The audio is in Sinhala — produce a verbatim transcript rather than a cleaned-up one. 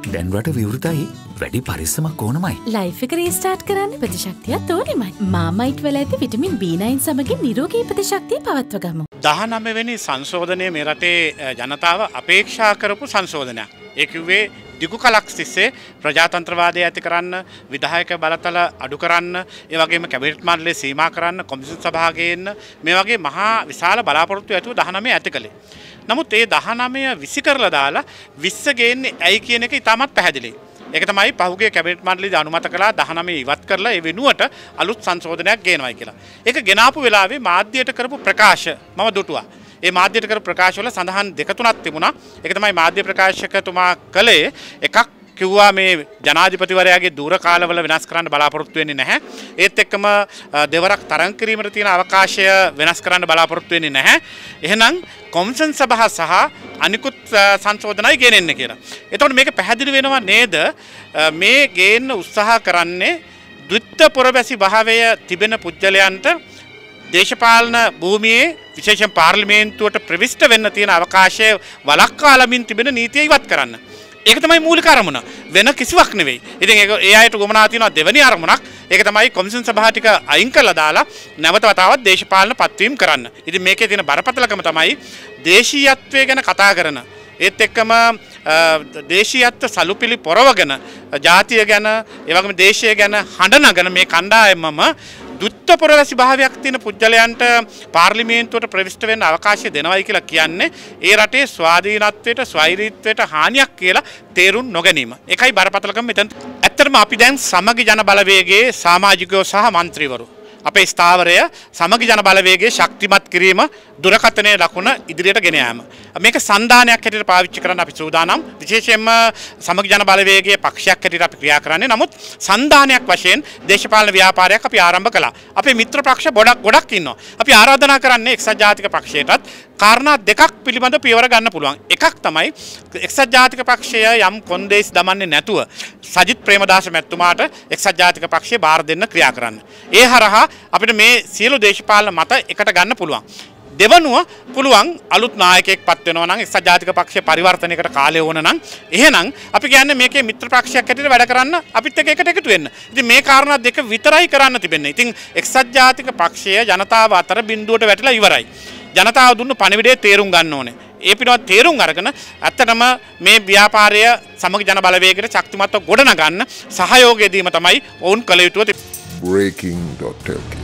දැන් රට විවෘතයි. වැඩි පරිස්සමක් ඕනමයි. ලයිෆ් එක රීස්ටාර්ට් කරන්න ප්‍රතිශක්තියත් ඕනෙමයි. මාමයිට් වල ඇති විටමින් බී නයින් සමගින් නිරෝගී ප්‍රතිශක්තිය පවත්ව ගමු. දහනවය වෙනි සංශෝධනය මේ රටේ ජනතාව අපේක්ෂා කරපු සංශෝධනයක්. ඒ කිව්වේ දිගු කලක් තිස්සේ ප්‍රජාතන්ත්‍රවාදය ඇති කරන්න, විධායක බලතල අඩු කරන්න, ඒ වගේම කැබිනට් මණ්ඩලය සීමා කරන්න, කොමිසම් සභාවකයන් මේ වගේ මහා විශාල බලාපොරොත්තු ඇතුව දහනවය ඇති කළේ. නමුත් ඒ දහනවය විසි කරලා දාලා විස්ස ගේන්නේ ඇයි කියන එක ඉතාමත් පැහැදිලි. ඒක තමයි පහුගිය කැබිනට් මණ්ඩලය අනුමත කළා දහනවය ඉවත් කරලා ඒ වෙනුවට අලුත් සංශෝධනයක් ගේනවායි කියලා. ඒක ගෙනාපු වෙලාවේ මාධ්‍යයට කරපු ප්‍රකාශ මම දුටුවා. ඒ මාධ්‍යයට කරපු ප්‍රකාශවල සඳහන් දෙක තුනක් තිබුණා. ඒක තමයි මාධ්‍ය ප්‍රකාශකතුමා කළේ. එකක් කිව්වා මේ ජනාධිපතිවරයාගේ දූර කාලවල වෙනස් කරන්න බලාපොරොත්තු වෙන්නේ නැහැ. ඒත් එක්කම දෙවරක් තරඟ කිරීමට තියෙන අවකාශය වෙනස් කරන්න බලාපොරොත්තු වෙන්නේ නැහැ. එහෙනම් කොමිසම් සභාව සහ අනිකුත් සංශෝධනයි ගෙනෙන්න කියලා. එතකොට මේක පැහැදිලි වෙනවා නේද මේ ගේන්න උත්සාහ කරන්නේ ද්විත්ව පුරවැසි භාවය තිබෙන පුජ්‍යලයන්ට දේශපාලන භූමියේ විශේෂයෙන් පාර්ලිමේන්තුවට ප්‍රවිෂ්ඨ වෙන්න තියෙන අවකාශය වළක්වාලමින් තිබෙන නීතිය ඉවත් කරන්න. ඒක තමයි මූලික අරමුණ. වෙන කිසිවක් නෙවෙයි. ඉතින් ඒක ඒ අයට ගොමනා තියෙනවා දෙවෙනි අරමුණක්. ඒක තමයි කොමිසම් සභාව ටික අයින් කරලා දාලා නැවත වතාවක් දේශපාලන පත්වීම් කරන්න. ඉතින් මේකේ තියෙන බරපතලකම තමයි දේශීයත්වය ගැන කතා කරන. ඒත් එක්කම දේශීයත්ව සලුපිලි පොරවගෙන ජාතිය ගැන ඒ වගේම දේශය ගැන හඬ නගන මේ කණ්ඩායමම දුත්ත පුරවැසි භාවයක් තියෙන පුජ්‍යලයන්ට පාර්ලිමේන්තුවට ප්‍රවිෂ්ඨ වෙන්න අවකාශය දෙනවයි කියලා කියන්නේ ඒ රටේ ස්වාධීනත්වයට ස්වෛරීත්වයට හානියක් කියලා තේරුම් නොගැනීම. ඒකයි බරපතලකම මෙතන. ඇත්තටම අපි දැන් සමගි ජන බලවේගයේ සමාජිකයෝ සහ മന്ത്രിවරු අපේ ස්ථාවරය සමගි ජන බලවේගයේ ශක්තිමත් කිරීම දුරකථනයේ ලකුණ ඉදිරියට ගෙන යාම. මේක සන්දානයක් හැටියට පාවිච්චි කරන්න අපි සූදානම්. විශේෂයෙන්ම සමගි ජන බලවේගයේ පක්ෂයක් හැටියට අපි ක්‍රියා කරන්නේ. නමුත් සන්දානයක් වශයෙන් දේශපාලන ව්‍යාපාරයක් අපි ආරම්භ කළා. අපේ මිත්‍ර පක්ෂ ගොඩක් ගොඩක් ඉන්නවා. අපි ආරාධනා කරන්නේ එක්සත් ජාතික පක්ෂයටත් කාරණා දෙකක් පිළිබඳ පියවර ගන්න පුළුවන්. එකක් තමයි එක්සත් ජාතික පක්ෂය යම් කොන්දේසි දමන්නේ නැතුව සජිත් ප්‍රේමදාස මැතිතුමාට එක්සත් ජාතික පක්ෂය බාර දෙන්න ක්‍රියා කරන්න. ඒ හරහා අපිට මේ සියලු දේශපාලන මත එකට ගන්න පුළුවන්. දෙවනුව පුළුවන් අලුත් නායකයෙක් පත් වෙනවා නම් එක්සත් ජාතික පක්ෂයේ පරිවර්තනයකට කාලය ඕන නම් එහෙනම් අපි කියන්නේ මේකේ මිත්‍ර පක්ෂයක් හැටියට වැඩ කරන්න අපිත් එක්ක එකට එකතු වෙන්න. ඉතින් මේ කාරණා දෙක විතරයි කරන්න තිබෙන්නේ. ඉතින් එක්සත් ජාතික පක්ෂය ජනතාව අතර බිඳුවට වැටිලා ඉවරයි. ජනතාව දුන්නු පණිවිඩය තේරුම් ගන්න ඕනේ. ඒ පිටවත් තේරුම් අරගෙන ඇත්තටම මේ ව්‍යාපාරය සමග ජන බලවේගයට ශක්තිමත්ව ගොඩනගන්න සහයෝගය දීම තමයි ඔවුන් කළ යුතුව. Breaking dot L K